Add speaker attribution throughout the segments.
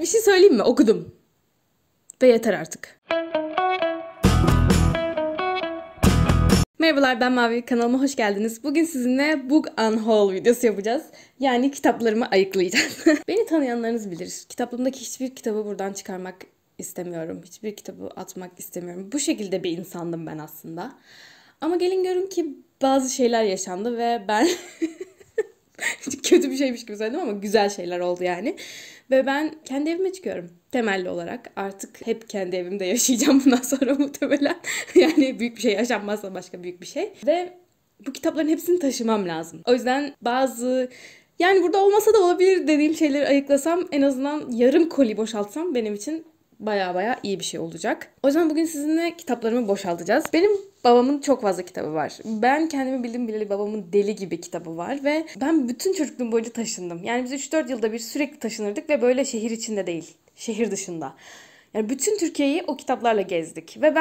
Speaker 1: bir şey söyleyeyim mi? Okudum. Ve yeter artık. Merhabalar, ben Mavi, kanalıma hoş geldiniz. Bugün sizinle Book Unhaul videosu yapacağız. Yani kitaplarımı ayıklayacağız. Beni tanıyanlarınız bilir. Kitaplığımdaki hiçbir kitabı buradan çıkarmak istemiyorum. Hiçbir kitabı atmak istemiyorum. Bu şekilde bir insandım ben aslında. Ama gelin görün ki bazı şeyler yaşandı ve ben kötü bir şeymiş gibi söyledim ama güzel şeyler oldu yani. Ve ben kendi evime çıkıyorum. Temelli olarak. Artık hep kendi evimde yaşayacağım bundan sonra muhtemelen. Yani büyük bir şey yaşanmazsa başka büyük bir şey. Ve bu kitapların hepsini taşımam lazım. O yüzden yani burada olmasa da olabilir dediğim şeyleri ayıklasam, en azından yarım koli boşaltsam benim için baya iyi bir şey olacak. O yüzden bugün sizinle kitaplarımı boşaltacağız. Benim babamın çok fazla kitabı var. Ben kendimi bildim bileli babamın deli gibi kitabı var ve ben bütün çocukluğum boyunca taşındım. Yani biz 3-4 yılda bir sürekli taşınırdık ve böyle şehir içinde değil, şehir dışında. Yani bütün Türkiye'yi o kitaplarla gezdik. Ve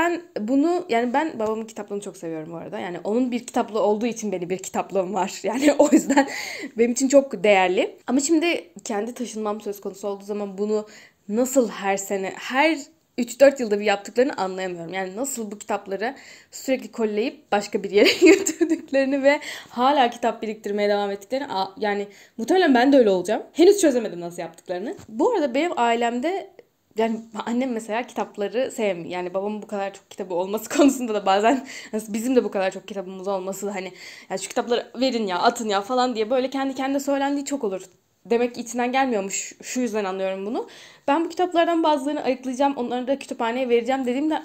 Speaker 1: ben babamın kitaplığını çok seviyorum bu arada. Yani onun bir kitaplığı olduğu için benim bir kitaplığım var. Yani o yüzden benim için çok değerli. Ama şimdi kendi taşınmam söz konusu olduğu zaman bunu nasıl her 3-4 yılda bir yaptıklarını anlayamıyorum. Yani nasıl bu kitapları sürekli kolleyip başka bir yere götürdüklerini ve hala kitap biriktirmeye devam ettiklerini, yani muhtemelen ben de öyle olacağım. Henüz çözemedim nasıl yaptıklarını. Bu arada benim ailemde, yani annem mesela kitapları sevmiyor. Yani babamın bu kadar çok kitabı olması konusunda da bazen bizim de bu kadar çok kitabımız olması da ya şu kitapları verin ya, atın ya falan diye böyle kendi kendine söylendiği çok olur. Demek ki içinden gelmiyormuş. Şu yüzden anlıyorum bunu. Ben bu kitaplardan bazılarını ayıklayacağım. Onları da kütüphaneye vereceğim dediğimde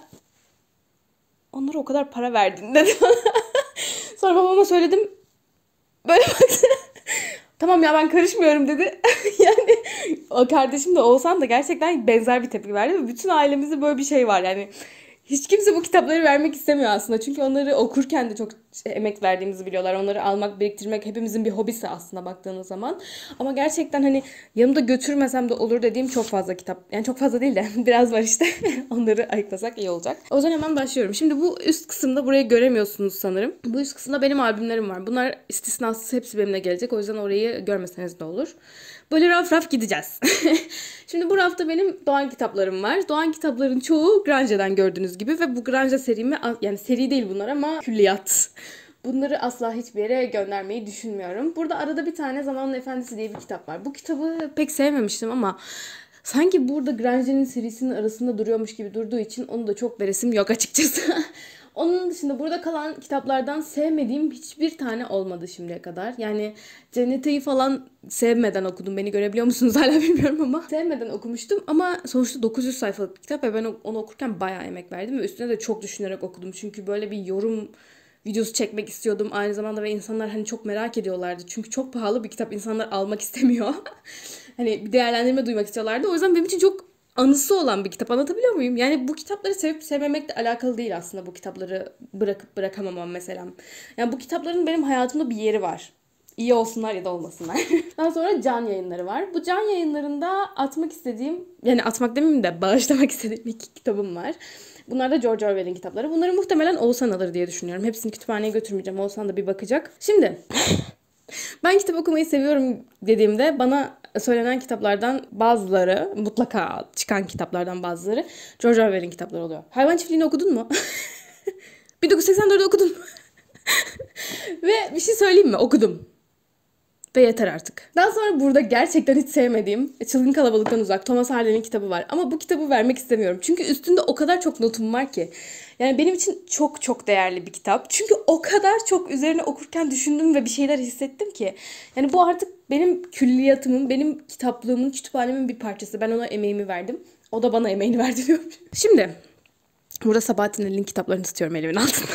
Speaker 1: onlara o kadar para verdin dedi bana. Sonra babama söyledim. Böyle baktı. Tamam ya, ben karışmıyorum dedi. Yani o kardeşim de Oğuzhan da gerçekten benzer bir tepki verdi. Ve bütün ailemizde böyle bir şey var. Yani hiç kimse bu kitapları vermek istemiyor aslında. Çünkü onları okurken de çok emek verdiğimizi biliyorlar. Onları almak, biriktirmek hepimizin bir hobisi aslında baktığınız zaman. Ama gerçekten yanımda götürmesem de olur dediğim çok fazla kitap. Yani çok fazla değil de biraz var işte. Onları ayıklasak iyi olacak. O zaman hemen başlıyorum. Şimdi bu üst kısımda, burayı göremiyorsunuz sanırım. Bu üst kısımda benim albümlerim var. Bunlar istisnasız hepsi benimle gelecek. O yüzden orayı görmeseniz de olur. Böyle raf raf gideceğiz. Şimdi bu rafta benim Doğan kitaplarım var. Doğan kitapların çoğu Grange'den gördüğünüz gibi ve bu Grange serimi, yani seri değil bunlar ama külliyat. Bunları asla hiçbir yere göndermeyi düşünmüyorum. Burada arada bir tane Zamanın Efendisi diye bir kitap var. Bu kitabı pek sevmemiştim ama sanki burada Grange'nin serisinin arasında duruyormuş gibi durduğu için onu da çok veresim yok açıkçası. Onun dışında burada kalan kitaplardan sevmediğim hiçbir tane olmadı şimdiye kadar. Yani Cennete'yi falan sevmeden okudum. Beni görebiliyor musunuz hala bilmiyorum ama. Sevmeden okumuştum ama sonuçta 900 sayfalık bir kitap ve ben onu okurken bayağı emek verdim ve üstüne de çok düşünerek okudum. Çünkü böyle bir yorum videosu çekmek istiyordum aynı zamanda ve insanlar çok merak ediyorlardı. Çünkü çok pahalı bir kitap, insanlar almak istemiyor. Bir değerlendirme duymak istiyorlardı. O yüzden benim için çok anısı olan bir kitap. Anlatabiliyor muyum? Yani bu kitapları sevip sevmemekle alakalı değil aslında, bu kitapları bırakıp bırakamamam mesela. Yani bu kitapların benim hayatımda bir yeri var. İyi olsunlar ya da olmasınlar. Daha sonra Can Yayınları var. Bu Can Yayınları'nda atmak istediğim, yani atmak demeyeyim de bağışlamak istediğim 2 kitabım var. Bunlar da George Orwell'in kitapları. Bunları muhtemelen Oğuzhan alır diye düşünüyorum. Hepsini kütüphaneye götürmeyeceğim. Oğuzhan da bir bakacak. Şimdi ben kitap okumayı seviyorum dediğimde bana söylenen kitaplardan bazıları, mutlaka çıkan kitaplardan bazıları George Orwell'in kitapları oluyor. Hayvan Çiftliği'ni okudun mu? 1984'ü okudun mu? Ve bir şey söyleyeyim mi? Okudum. Ve yeter artık. Daha sonra burada gerçekten hiç sevmediğim Çılgın Kalabalıktan Uzak, Thomas Hardy'nin kitabı var. Ama bu kitabı vermek istemiyorum. Çünkü üstünde o kadar çok notum var ki. Yani benim için çok değerli bir kitap. Çünkü o kadar çok üzerine okurken düşündüm ve bir şeyler hissettim ki. Yani bu artık benim külliyatımın, benim kitaplığımın, kütüphanemin bir parçası. Ben ona emeğimi verdim. O da bana emeğini verdi diyorum. Şimdi burada Sabahattin Ali'nin kitaplarını tutuyorum elimin altında.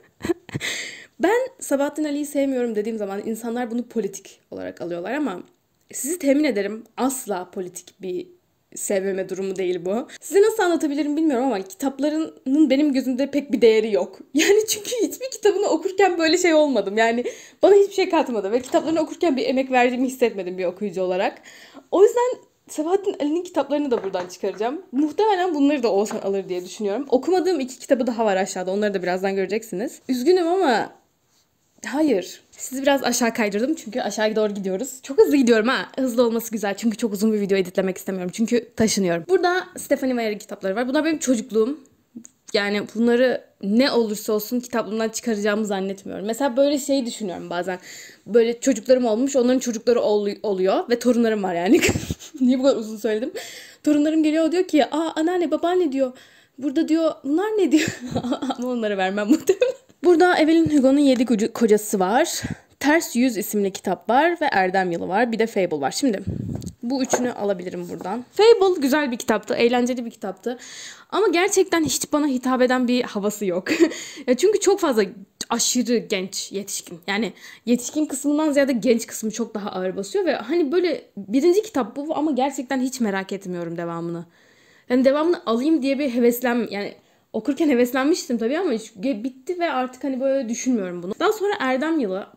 Speaker 1: Ben Sabahattin Ali'yi sevmiyorum dediğim zaman insanlar bunu politik olarak alıyorlar ama sizi temin ederim asla politik bir sevmeme durumu değil bu. Size nasıl anlatabilirim bilmiyorum ama kitaplarının benim gözümde pek bir değeri yok. Yani çünkü hiçbir kitabını okurken böyle şey olmadım. Yani bana hiçbir şey katmadı ve kitaplarını okurken bir emek verdiğimi hissetmedim bir okuyucu olarak. O yüzden Sabahattin Ali'nin kitaplarını da buradan çıkaracağım. Muhtemelen bunları da Oğuzhan alır diye düşünüyorum. Okumadığım 2 kitabı daha var aşağıda. Onları da birazdan göreceksiniz. Üzgünüm ama Hayır. Sizi biraz aşağı kaydırdım çünkü aşağı doğru gidiyoruz. Çok hızlı gidiyorum ha. Hızlı olması güzel çünkü çok uzun bir video editlemek istemiyorum. Çünkü taşınıyorum. Burada Stephanie Meyer'in kitapları var. Bunlar benim çocukluğum. Yani bunları ne olursa olsun kitaplığımdan çıkaracağımı zannetmiyorum. Mesela böyle şey düşünüyorum bazen. Böyle çocuklarım olmuş, onların çocukları oluyor ve torunlarım var yani. Niye bu kadar uzun söyledim? Torunlarım geliyor diyor ki, anneanne babaanne diyor. Burada diyor bunlar ne diyor. Ama onlara vermem muhtemelen. Burada Evelyn Hugo'nun 7 Kocası var. Ters Yüz isimli kitap var ve Erdem Yılı var. Bir de Fable var. Şimdi bu üçünü alabilirim buradan. Fable güzel bir kitaptı. Eğlenceli bir kitaptı. Ama gerçekten hiç bana hitap eden bir havası yok. Ya çünkü çok fazla aşırı genç yetişkin. Yani yetişkin kısmından ziyade genç kısmı çok daha ağır basıyor. Ve hani böyle birinci kitap bu ama gerçekten hiç merak etmiyorum devamını. Yani devamını alayım diye bir yani okurken heveslenmiştim tabii ama bitti ve artık hani böyle düşünmüyorum bunu. Daha sonra Erdem Yılı.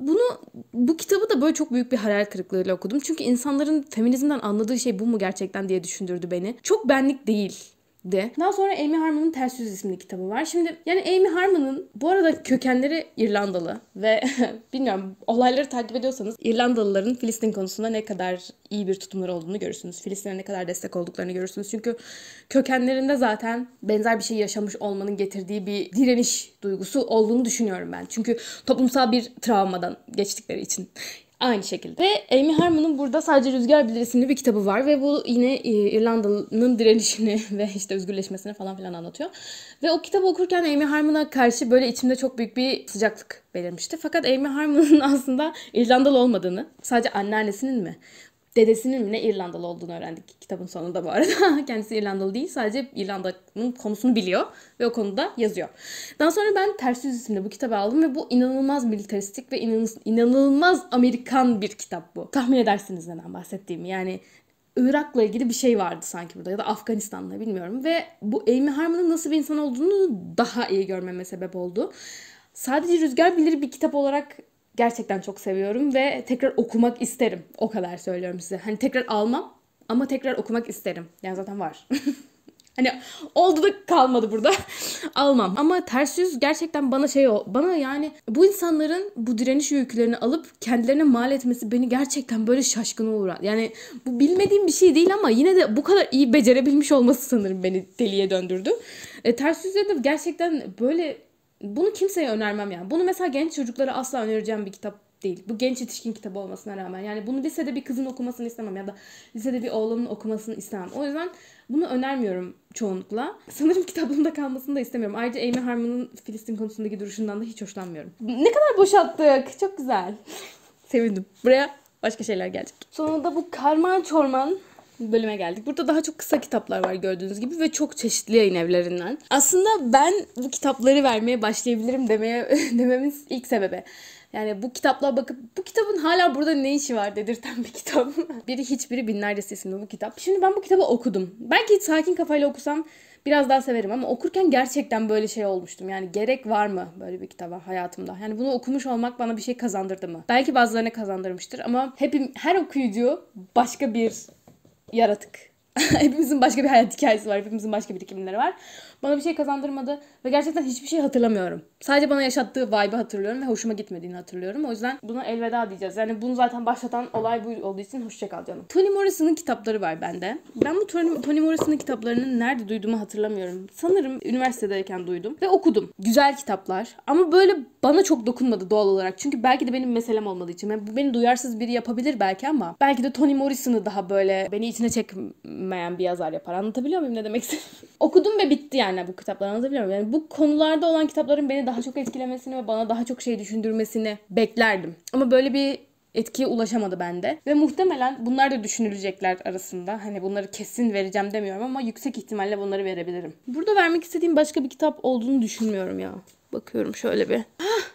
Speaker 1: Bu kitabı da böyle çok büyük bir hayal kırıklığıyla okudum. Çünkü insanların feminizmden anladığı şey bu mu gerçekten diye düşündürdü beni. Çok benlik değil. Daha sonra Amy Harmon'un Ters Yüz isimli kitabı var. Şimdi yani Amy Harmon'ın bu arada kökenleri İrlandalı ve bilmiyorum olayları takip ediyorsanız İrlandalıların Filistin konusunda ne kadar iyi bir tutumları olduğunu görürsünüz. Filistin'e ne kadar destek olduklarını görürsünüz. Çünkü kökenlerinde zaten benzer bir şey yaşamış olmanın getirdiği bir direniş duygusu olduğunu düşünüyorum ben. Çünkü toplumsal bir travmadan geçtikleri için. Aynı şekilde. Ve Amy Harmon'un burada Sadece Rüzgar Bilir isimli bir kitabı var. Ve bu yine İrlanda'nın direnişini ve işte özgürleşmesini falan filan anlatıyor. Ve o kitabı okurken Amy Harmon'a karşı böyle içimde çok büyük bir sıcaklık belirmişti. Fakat Amy Harmon'un aslında İrlandalı olmadığını, sadece anneannesinin mi, dedesinin mi ne İrlandalı olduğunu öğrendik kitabın sonunda bu arada. Kendisi İrlandalı değil, sadece İrlanda'nın konusunu biliyor ve o konuda yazıyor. Daha sonra ben Ters Yüz isimli bu kitabı aldım ve bu inanılmaz militaristik ve inanılmaz Amerikan bir kitap bu. Tahmin edersiniz neden bahsettiğimi. Yani Irak'la ilgili bir şey vardı sanki burada ya da Afganistan'la bilmiyorum. Ve bu Amy Harmon'ın nasıl bir insan olduğunu daha iyi görmeme sebep oldu. Sadece Rüzgar Bilir bir kitap olarak gerçekten çok seviyorum ve tekrar okumak isterim. O kadar söylüyorum size. Hani tekrar almam ama tekrar okumak isterim. Yani zaten var. Hani oldu da kalmadı burada. Almam. Ama Ters Yüz gerçekten bana yani bu insanların bu direniş öykülerini alıp kendilerine mal etmesi beni gerçekten böyle şaşkına uğradı. Yani bu bilmediğim bir şey değil ama yine de bu kadar iyi becerebilmiş olması sanırım beni deliye döndürdü. Ters Yüz'de de gerçekten böyle bunu kimseye önermem yani. Bunu mesela genç çocuklara asla önereceğim bir kitap değil. Bu genç yetişkin kitabı olmasına rağmen. Yani bunu lisede bir kızın okumasını istemem ya da lisede bir oğlanın okumasını istemem. O yüzden bunu önermiyorum çoğunlukla. Sanırım kitaplığımda kalmasını da istemiyorum. Ayrıca Amy Harmon'un Filistin konusundaki duruşundan da hiç hoşlanmıyorum. Ne kadar boşalttık. Çok güzel. Sevindim. Buraya başka şeyler gelecek. Sonunda bu karman çorman bölüme geldik. Burada daha çok kısa kitaplar var gördüğünüz gibi ve çok çeşitli yayın evlerinden. Aslında ben bu kitapları vermeye başlayabilirim dememin ilk sebebi. Yani bu kitaplara bakıp bu kitabın hala burada ne işi var dedirten bir kitap. Biri Hiçbiri Binlercesi isimli bu kitap. Şimdi ben bu kitabı okudum. Belki sakin kafayla okusam biraz daha severim ama okurken gerçekten böyle şey olmuştum. Yani gerek var mı böyle bir kitaba hayatımda? Yani bunu okumuş olmak bana bir şey kazandırdı mı? Belki bazılarına kazandırmıştır ama her okuyucu başka bir yaratık. Hepimizin başka bir hayat hikayesi var. Hepimizin başka birikimleri var. Bana bir şey kazandırmadı ve gerçekten hiçbir şey hatırlamıyorum. Sadece bana yaşattığı vibe'ı hatırlıyorum ve hoşuma gitmediğini hatırlıyorum. O yüzden buna elveda diyeceğiz. Yani bunu zaten başlatan olay bu olduğu için hoşça kal canım. Toni Morrison'ın kitapları var bende. Ben bu Toni Morrison'ın kitaplarını nerede duyduğumu hatırlamıyorum. Sanırım üniversitedeyken duydum ve okudum. Güzel kitaplar ama böyle bana çok dokunmadı doğal olarak. Çünkü belki de benim meselem olmadığı için. Yani bu beni duyarsız biri yapabilir belki ama belki de Toni Morrison'ı daha böyle beni içine çekmeyen bir yazar yapar. Anlatabiliyor muyum ne demek istediğimi? Okudum ve bitti yani bu kitapları, anlatabiliyor muyum? Yani bu konularda olan kitapların beni daha çok etkilemesini ve bana daha çok şey düşündürmesini beklerdim. Ama böyle bir etkiye ulaşamadı bende. Ve muhtemelen bunlar da düşünülecekler arasında. Hani bunları kesin vereceğim demiyorum ama yüksek ihtimalle bunları verebilirim. Burada vermek istediğim başka bir kitap olduğunu düşünmüyorum ya. Bakıyorum şöyle bir.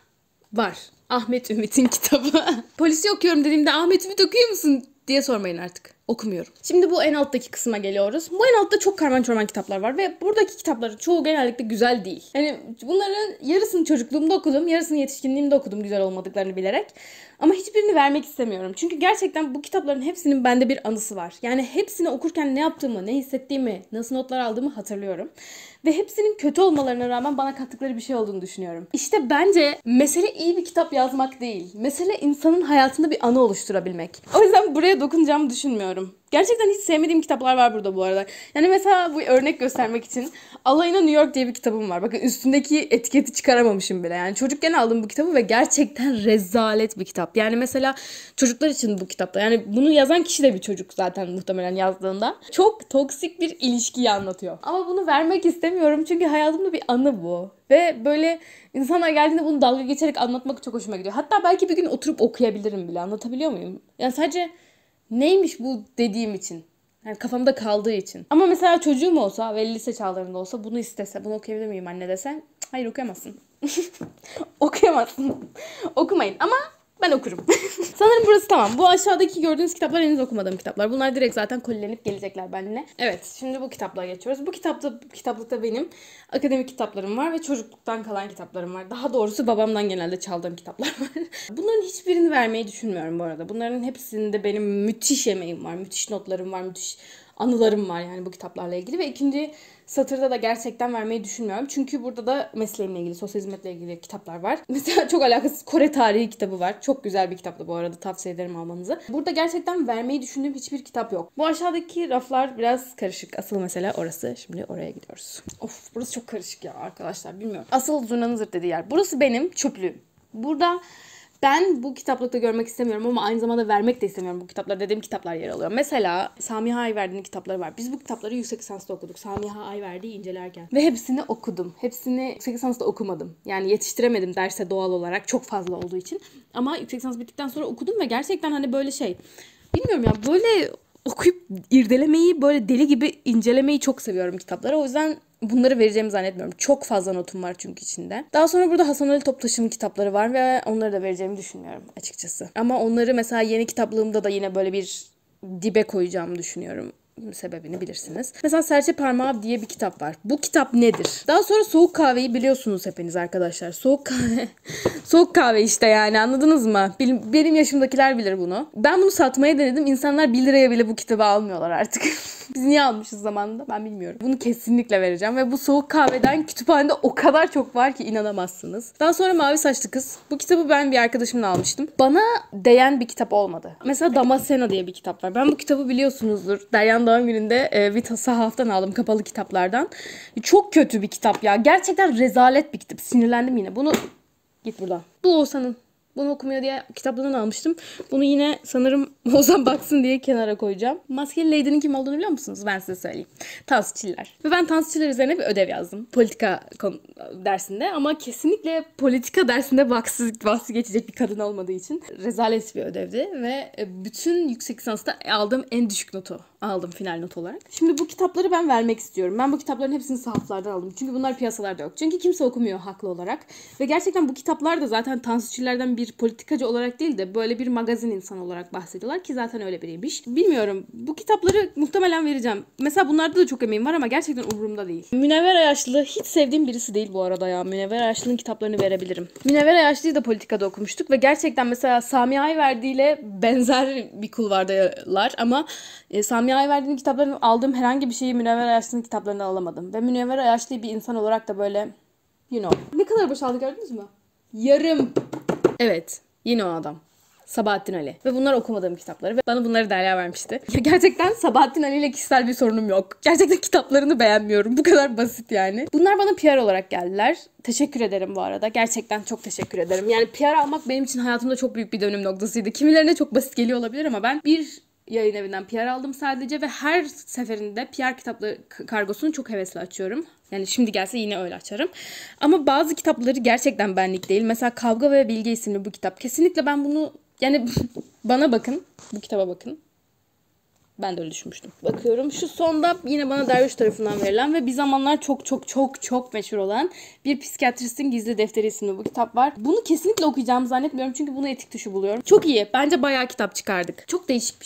Speaker 1: Var. Ahmet Ümit'in kitabı. Polisi okuyorum dediğimde Ahmet Ümit okuyor musun diye sormayın artık. okumuyorum. Şimdi bu en alttaki kısma geliyoruz. Bu en altta çok karman çorman kitaplar var ve buradaki kitapların çoğu genellikle güzel değil. Yani bunların yarısını çocukluğumda okudum, yarısını yetişkinliğimde okudum güzel olmadıklarını bilerek. Ama hiçbirini vermek istemiyorum. Çünkü gerçekten bu kitapların hepsinin bende bir anısı var. Yani hepsini okurken ne yaptığımı, ne hissettiğimi, nasıl notlar aldığımı hatırlıyorum. Ve hepsinin kötü olmalarına rağmen bana kattıkları bir şey olduğunu düşünüyorum. İşte bence mesele iyi bir kitap yazmak değil. Mesele insanın hayatında bir anı oluşturabilmek. O yüzden buraya dokunacağımı düşünmüyorum. Gerçekten hiç sevmediğim kitaplar var burada bu arada. Yani mesela bu örnek göstermek için Alayına New York diye bir kitabım var. Bakın üstündeki etiketi çıkaramamışım bile. Yani çocukken aldım bu kitabı ve gerçekten rezalet bir kitap. Yani mesela çocuklar için bu kitapta. Yani bunu yazan kişi de bir çocuk zaten muhtemelen yazdığında. Çok toksik bir ilişkiyi anlatıyor. Ama bunu vermek istemiyorum çünkü hayatımda bir anı bu. Ve böyle insanlar geldiğinde bunu dalga geçerek anlatmak çok hoşuma gidiyor. Hatta belki bir gün oturup okuyabilirim bile. Anlatabiliyor muyum? Yani sadece neymiş bu dediğim için. Yani kafamda kaldığı için. Ama mesela çocuğum olsa ve lise çağlarında olsa bunu istese, bunu okuyabilir miyim anne dese, hayır okuyamazsın. Okuyamazsın. Okumayın ama ben okurum. Sanırım burası tamam. Bu aşağıdaki gördüğünüz kitaplar henüz okumadığım kitaplar. Bunlar direkt zaten kolilenip gelecekler benimle. Evet, şimdi bu kitaplara geçiyoruz. Bu kitaplıkta benim akademik kitaplarım var ve çocukluktan kalan kitaplarım var. Daha doğrusu babamdan genelde çaldığım kitaplar var. Bunların hiçbirini vermeyi düşünmüyorum bu arada. Bunların hepsinde benim müthiş emeğim var, müthiş notlarım var, müthiş anılarım var yani bu kitaplarla ilgili ve ikinci satırda da gerçekten vermeyi düşünmüyorum. Çünkü burada da mesleğimle ilgili, sosyal hizmetle ilgili kitaplar var. Mesela çok alakasız Kore tarihi kitabı var. Çok güzel bir kitaptı bu arada. Tavsiye ederim almanızı. Burada gerçekten vermeyi düşündüğüm hiçbir kitap yok. Bu aşağıdaki raflar biraz karışık. Asıl mesele orası. Şimdi oraya gidiyoruz. Of, burası çok karışık ya arkadaşlar. Bilmiyorum. Asıl zurnanın zırt dediği yer. Burası benim çöplüğüm. Burada ben bu kitaplıkta görmek istemiyorum ama aynı zamanda vermek de istemiyorum. Bu kitaplar dediğim kitaplar yer alıyor. Mesela Samiha Ayverdi'nin kitapları var. Biz bu kitapları yüksek lisansta okuduk. Samiha Ayverdi'yi incelerken. Ve hepsini okudum. Hepsini yüksek lisansta okumadım. Yani yetiştiremedim derse doğal olarak. Çok fazla olduğu için. Ama yüksek lisans bittikten sonra okudum ve gerçekten hani böyle şey. Bilmiyorum ya, böyle okuyup irdelemeyi, böyle deli gibi incelemeyi çok seviyorum kitapları. O yüzden bunları vereceğimi zannetmiyorum. Çok fazla notum var çünkü içinde. Daha sonra burada Hasan Ali Toptaş'ın kitapları var ve onları da vereceğimi düşünmüyorum açıkçası. Ama onları mesela yeni kitaplığımda da yine böyle bir dibe koyacağımı düşünüyorum. Sebebini bilirsiniz. Mesela Serçe Parmağı diye bir kitap var. Bu kitap nedir? Daha sonra Soğuk Kahve'yi biliyorsunuz hepiniz arkadaşlar. Soğuk kahve. Soğuk kahve işte, yani anladınız mı? Benim yaşımdakiler bilir bunu. Ben bunu satmaya denedim. İnsanlar 1 liraya bile bu kitabı almıyorlar artık. Biz niye almışız zamanında ben bilmiyorum. Bunu kesinlikle vereceğim ve bu Soğuk Kahve'den kütüphanede o kadar çok var ki inanamazsınız. Daha sonra Mavi Saçlı Kız. Bu kitabı ben bir arkadaşımla almıştım. Bana değen bir kitap olmadı. Mesela Damasceno diye bir kitap var. Ben bu kitabı biliyorsunuzdur. Derya'nın doğum gününde Vita Sahaf'tan aldım, kapalı kitaplardan. Çok kötü bir kitap ya. Gerçekten rezalet bir kitap. Sinirlendim yine. Bunu git buradan. Bu Oğuzhan'ın. Bunu okumuyor diye kitaplarından almıştım. Bunu yine sanırım Ozan baksın diye kenara koyacağım. Maskeli Lady'nin kim olduğunu biliyor musunuz? Ben size söyleyeyim. Tansu Çiller. Ve ben Tansu Çiller üzerine bir ödev yazdım. Politika dersinde. Ama kesinlikle politika dersinde bahsi geçecek bir kadın olmadığı için rezalet bir ödevdi. Ve bütün yüksek lisansta aldığım en düşük notu aldım final not olarak. Şimdi bu kitapları ben vermek istiyorum. Ben bu kitapların hepsini sahaflardan aldım. Çünkü bunlar piyasalarda yok. Çünkü kimse okumuyor haklı olarak. Ve gerçekten bu kitaplar da zaten Tansu Çiller'den bir politikacı olarak değil de böyle bir magazin insanı olarak bahsediyorlar ki zaten öyle biriymiş. Bilmiyorum. Bu kitapları muhtemelen vereceğim. Mesela bunlarda da çok emeğim var ama gerçekten umurumda değil. Münevver Ayaşlı hiç sevdiğim birisi değil bu arada ya. Münevver Ayaşlı'nın kitaplarını verebilirim. Münevver Ayaşlı'yı da politikada okumuştuk ve gerçekten mesela Sami Ayverdi ile benzer bir kulvardalar ama Sami Ayverdi'nin kitaplarını aldığım herhangi bir şeyi Münevver Ayaşlı'nın kitaplarından alamadım. Ve Münevver Ayaşlı'yı bir insan olarak da böyle ne kadar boşaldı gördünüz mü? Yarım. Evet, yine o adam. Sabahattin Ali. Ve bunlar okumadığım kitapları. Ve bana bunları Derya vermişti. Ya gerçekten Sabahattin Ali ile kişisel bir sorunum yok. Gerçekten kitaplarını beğenmiyorum. Bu kadar basit yani. Bunlar bana PR olarak geldiler. Teşekkür ederim bu arada. Gerçekten çok teşekkür ederim. Yani PR almak benim için hayatımda çok büyük bir dönüm noktasıydı. Kimilerine çok basit geliyor olabilir ama ben bir yayın evinden PR aldım sadece ve her seferinde PR kitapları kargosunu çok hevesli açıyorum. Yani şimdi gelse yine öyle açarım. Ama bazı kitapları gerçekten benlik değil. Mesela Kavga ve Bilge isimli bu kitap. Kesinlikle ben bunu, yani bana bakın. Bu kitaba bakın. Ben de öyle düşünmüştüm. Bakıyorum şu sonda yine bana Derviş tarafından verilen ve bir zamanlar çok meşhur olan Bir Psikiyatristin Gizli Defteri isimli bu kitap var. Bunu kesinlikle okuyacağımı zannetmiyorum çünkü bunu etik dışı buluyorum. Çok iyi. Bence bayağı kitap çıkardık. Çok değişik bir şey.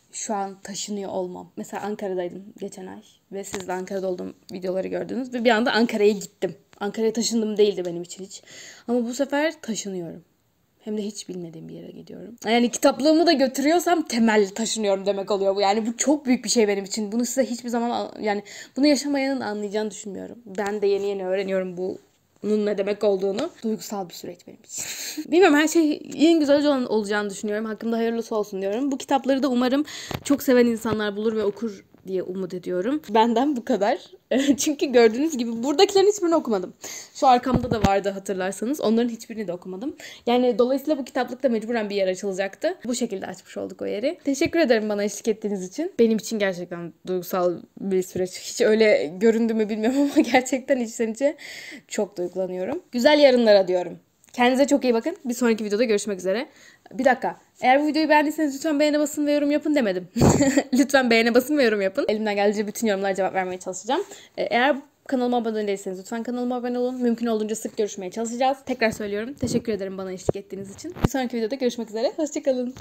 Speaker 1: şu an taşınıyor olmam. Mesela Ankara'daydım geçen ay ve siz de Ankara'da olduğum videoları gördünüz ve bir anda Ankara'ya gittim. Ankara'ya taşındım değildi benim için hiç. Ama bu sefer taşınıyorum. Hem de hiç bilmediğim bir yere gidiyorum. Yani kitaplığımı da götürüyorsam temelli taşınıyorum demek oluyor bu. Yani bu çok büyük bir şey benim için. Bunu size hiçbir zaman yani bunu yaşamayanın anlayacağını düşünmüyorum. Ben de yeni yeni öğreniyorum bunun ne demek olduğunu. Duygusal bir süreç benim için. Bilmiyorum, her şey en güzel olacağını düşünüyorum. Hakkımda hayırlısı olsun diyorum. Bu kitapları da umarım çok seven insanlar bulur ve okur diye umut ediyorum. Benden bu kadar. Çünkü gördüğünüz gibi buradakilerin hiçbirini okumadım. Şu arkamda da vardı hatırlarsanız. Onların hiçbirini de okumadım. Yani dolayısıyla bu kitaplıkta mecburen bir yer açılacaktı. Bu şekilde açmış olduk o yeri. Teşekkür ederim bana eşlik ettiğiniz için. Benim için gerçekten duygusal bir süreç. Hiç öyle göründü mü bilmiyorum ama gerçekten içten içe çok duygulanıyorum. Güzel yarınlara diyorum. Kendinize çok iyi bakın. Bir sonraki videoda görüşmek üzere. Bir dakika. Eğer bu videoyu beğendiyseniz lütfen beğene basın ve yorum yapın demedim. Lütfen beğene basın ve yorum yapın. Elimden geldiğince bütün yorumlara cevap vermeye çalışacağım. Eğer kanalıma abone değilseniz lütfen kanalıma abone olun. Mümkün olduğunca sık görüşmeye çalışacağız. Tekrar söylüyorum. Teşekkür ederim bana eşlik ettiğiniz için. Bir sonraki videoda görüşmek üzere. Hoşçakalın.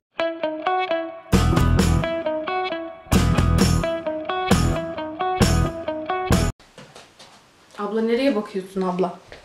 Speaker 1: Abla nereye bakıyorsun abla?